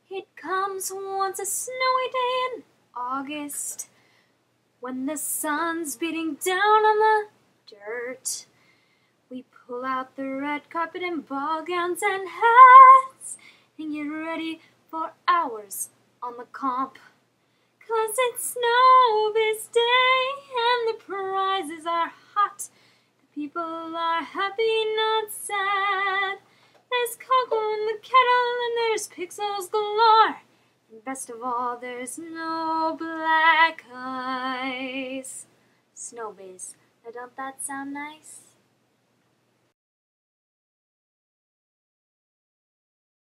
It comes once a snowy day in August, when the sun's beating down on the dirt. We pull out the red carpet and ball gowns and hats and get ready for hours on the comp. 'Cause it's Snowbiz day and the prizes are hot. The people are happy, not sad. There's coco in the kettle and there's pixels galore. And best of all, there's no black ice. Snowbiz. Now don't that sound nice?